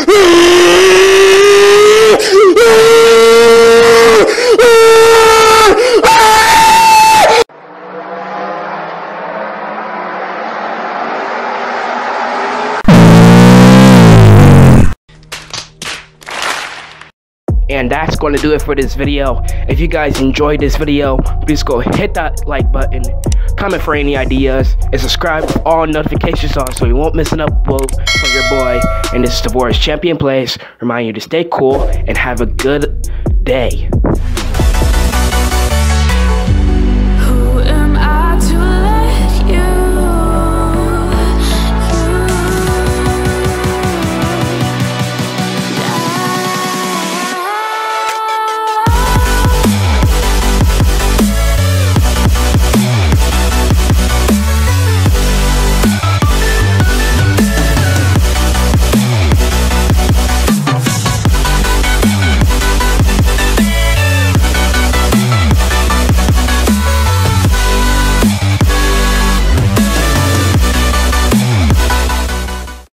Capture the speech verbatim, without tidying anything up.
And that's going to do it for this video. If you guys enjoyed this video, please go hit that like button, comment for any ideas, and subscribe with all notifications on so you won't miss an upload from your boy. And this is the voice ChampionPlayz. Remind you to stay cool and have a good day.